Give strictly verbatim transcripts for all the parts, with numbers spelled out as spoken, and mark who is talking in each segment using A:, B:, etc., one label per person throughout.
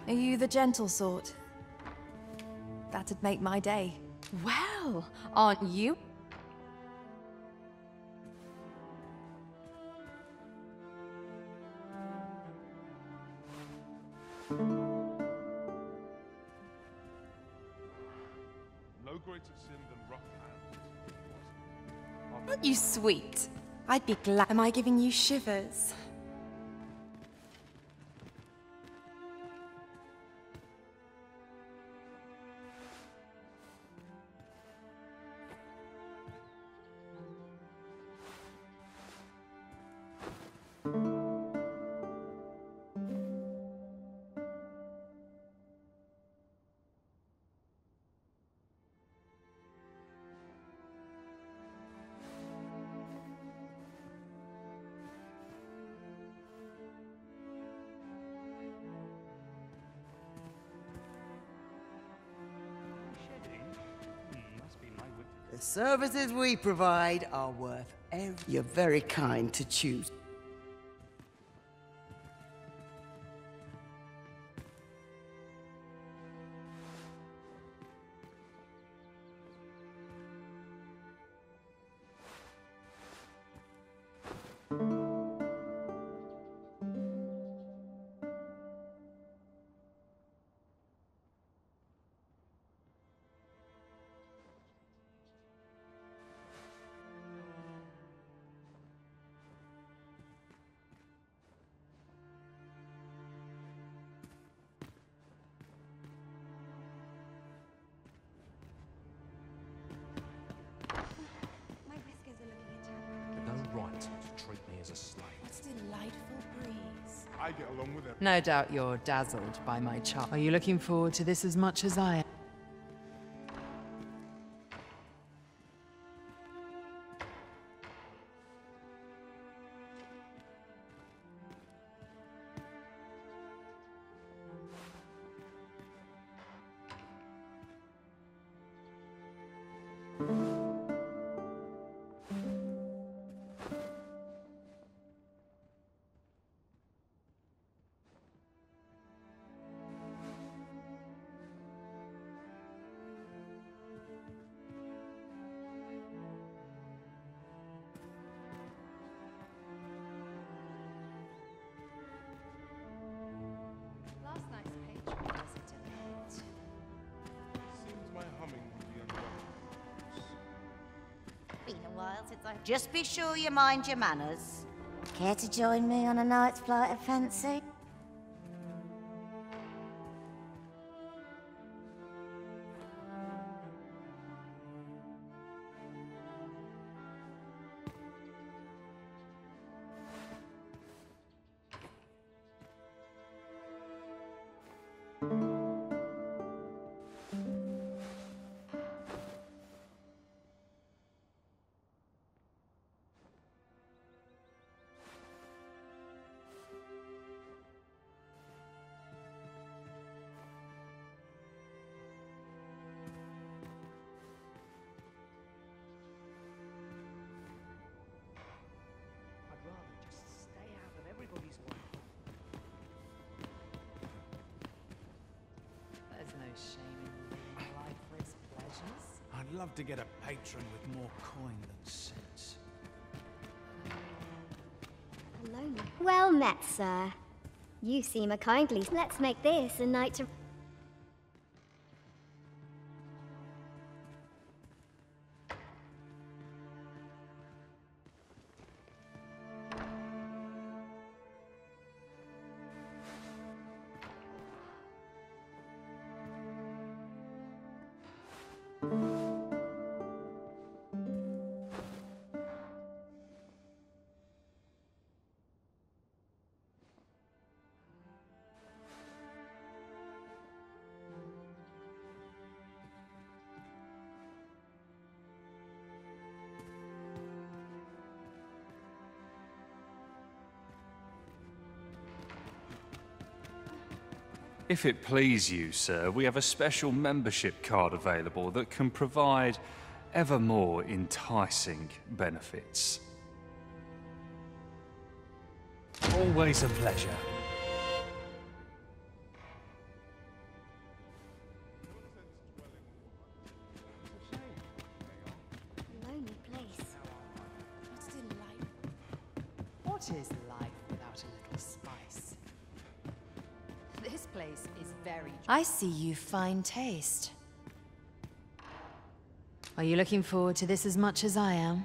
A: Are you the gentle sort? That'd make my day.
B: Well, aren't you?
C: No greater sin than rough hands.
B: Aren't you sweet? I'd be glad. Am I giving you shivers?
D: The services we provide are worth every... You're very kind to choose.
E: Right to treat me as a slave.
A: What a delightful breeze.
C: I get along with it.
F: No doubt you're dazzled by my charm. Are you looking forward to this as much as I am?
B: Last night's patron was a delight.
C: Seems my humming would be unwelcome.
G: Been a while since I... Just be sure you mind your manners. Care to join me on a night's flight of fancy?
E: I'd rather just stay out of everybody's way.
F: There's no shame in living life for its pleasures.
H: I'd love to get a patron with more coin than sense.
I: Alone. Well met, sir. You seem a kindly... Let's make this a night to...
J: If it please you, sir, we have a special membership card available that can provide ever more enticing benefits.
H: Always a pleasure.
F: such a little spice. This place is very...
B: I see you fine taste.
F: Are you looking forward to this as much as I am?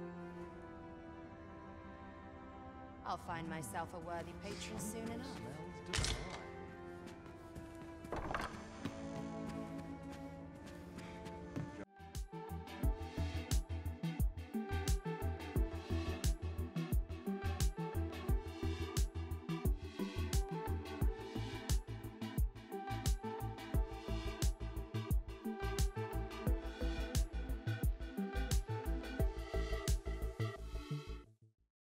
B: I'll find myself a worthy patron soon enough.